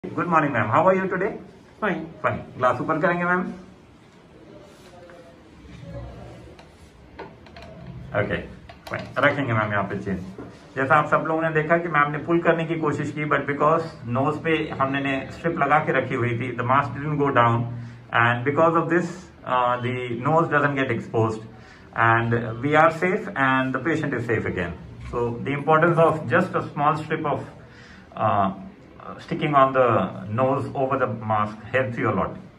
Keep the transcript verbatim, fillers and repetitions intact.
Good morning ma'am, how are you today? Fine fine. Glass ऊपर करेंगे ma'am. Okay fine, रखेंगे ma'am यहाँ पे चेन। जैसा आप सब लोगों ने देखा कि मैम ने पुल करने की कोशिश की, बट बिकॉज नोज पे हमने स्ट्रिप लगा के रखी हुई थी, the mask didn't go down and because of this the nose doesn't get exposed and we are safe and the patient is safe again. So the importance of just a small strip of uh, sticking on the nose over the mask helps you a lot.